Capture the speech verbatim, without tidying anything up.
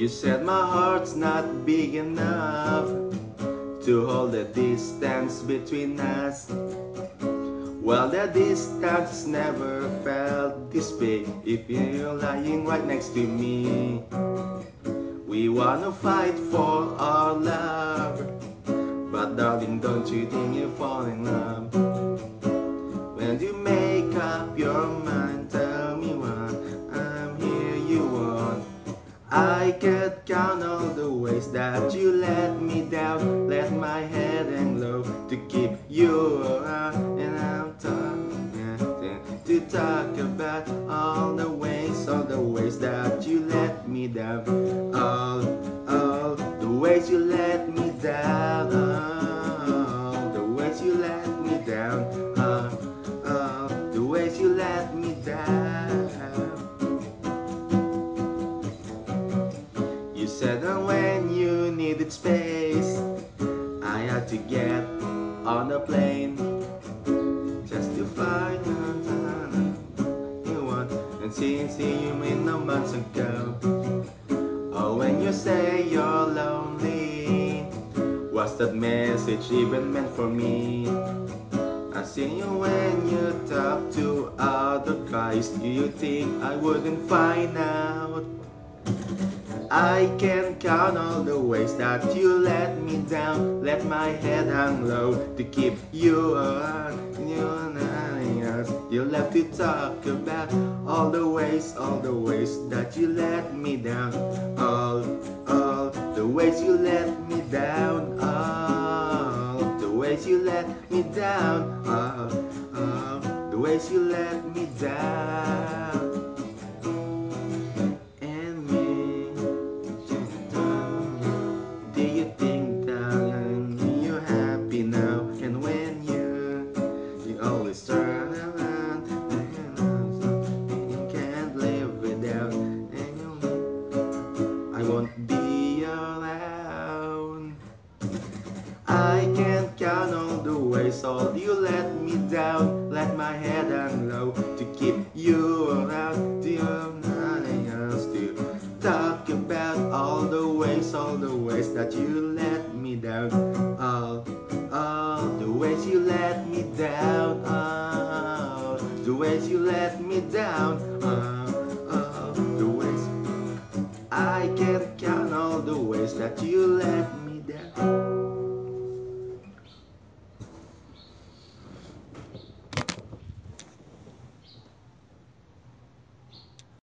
You said my heart's not big enough to hold the distance between us. Well, the distance never felt this big if you're lying right next to me. We wanna fight for our love, but darling, don't you think you fall in love? When you make up your mind, tell me what I'm here you want. I could count all the ways that you let me down, let my head hang low to keep you around. And I'm talking to talk about all the ways, all the ways that you let me down, all, all the ways you let me down, all the ways you let me down, all, all the ways you let me down. You said that when you needed space, I had to get on a plane just to find you want. And since you made no months ago, oh, when you say you're lonely, what's that message even meant for me? I see you when you talk to other guys. Do you think I wouldn't find out? I can count all the ways that you let me down, let my head hang low to keep you around. You're nothing else. You love to talk about all the ways, all the ways that you let me down, all, all the ways you let me down, all the ways you let me down, all, all the ways you let me down. Always turn around and can't live without, and I won't be around. I can't count all the ways all you let me down, let my head hang low to keep you around. Do you have nothing else to talk about? All the ways, all the ways that you let me down, all, all the ways you let me down, all the ways you let me down, all, all the ways. I can't count all the ways that you